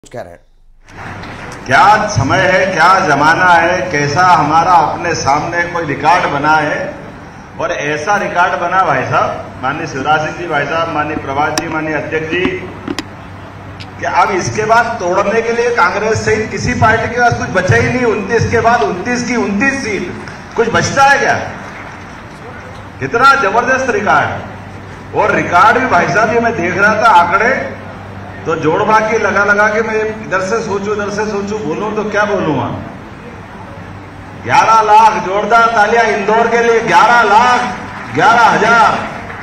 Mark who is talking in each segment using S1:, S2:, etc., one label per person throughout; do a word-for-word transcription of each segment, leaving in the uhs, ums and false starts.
S1: कह रहे हैं।
S2: क्या समय है, क्या जमाना है, कैसा हमारा अपने सामने कोई रिकॉर्ड बना है। और ऐसा रिकॉर्ड बना भाई साहब, माननीय शिवराज सिंह जी भाई साहब, माननीय प्रभात जी, माननीय अध्यक्ष जी, कि अब इसके बाद तोड़ने के लिए कांग्रेस सहित किसी पार्टी के पास कुछ बचा ही नहीं। उनतीस के बाद उनतीस की उनतीस सीट, कुछ बचता है क्या? कितना जबरदस्त रिकॉर्ड। और रिकॉर्ड भी भाई साहब, ये मैं देख रहा था आंकड़े, तो जोड़ भाग के लगा लगा के मैं इधर से सोचूं इधर से सोचूं बोलूं तो क्या बोलूंगा। ग्यारह लाख जोरदार तालियां इंदौर के लिए। ग्यारह लाख ग्यारह हजार।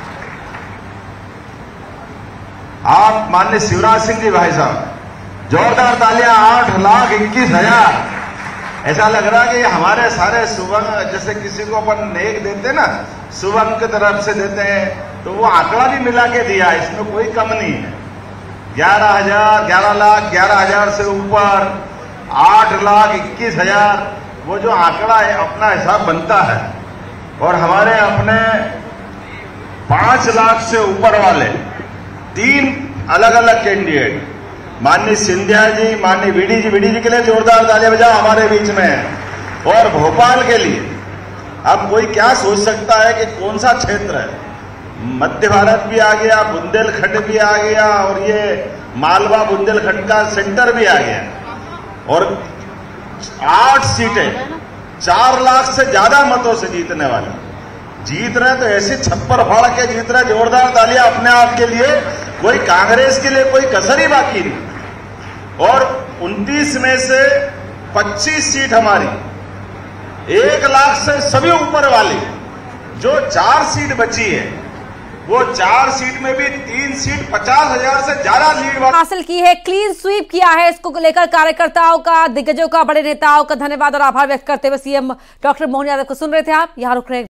S2: आप माननीय शिवराज सिंह जी भाई साहब, जोरदार तालियां आठ लाख इक्कीस हजार। ऐसा लग रहा है कि हमारे सारे सुबह, जैसे किसी को अपन नेक देते ना, सुबह की तरफ से देते हैं, तो वो आंकड़ा भी मिला के दिया, इसमें कोई कम नहीं है। ग्यारह हजार ग्यारह लाख ग्यारह हजार से ऊपर आठ लाख इक्कीस हजार, वो जो आंकड़ा है अपना हिसाब बनता है। और हमारे अपने पांच लाख से ऊपर वाले तीन अलग अलग कैंडिडेट, माननीय सिंधिया जी, माननीय वीडी जी, वीडी जी के लिए जोरदार तालियां बजाओ हमारे बीच में। और भोपाल के लिए अब कोई क्या सोच सकता है कि कौन सा क्षेत्र है। मध्य भारत भी आ गया, बुंदेलखंड भी आ गया, और ये मालवा बुंदेलखंड का सेंटर भी आ गया। और आठ सीटें चार लाख से ज्यादा मतों से जीतने वाले जीत रहे, तो ऐसे छप्पर फाड़ के जीत रहे। जोरदार तालियां अपने आप के लिए। कोई कांग्रेस के लिए कोई कसर ही बाकी नहीं। और उनतीस में से पच्चीस सीट हमारी, एक लाख से सभी ऊपर वाली जो चार सीट बची है, वो चार सीट में भी तीन सीट पचास हजार से ज्यादा लीड
S1: हासिल की है, क्लीन स्वीप किया है। इसको लेकर कार्यकर्ताओं का, दिग्गजों का, बड़े नेताओं का धन्यवाद और आभार व्यक्त करते हुए सीएम डॉक्टर मोहन यादव को सुन रहे थे आप। यहाँ रुक रहे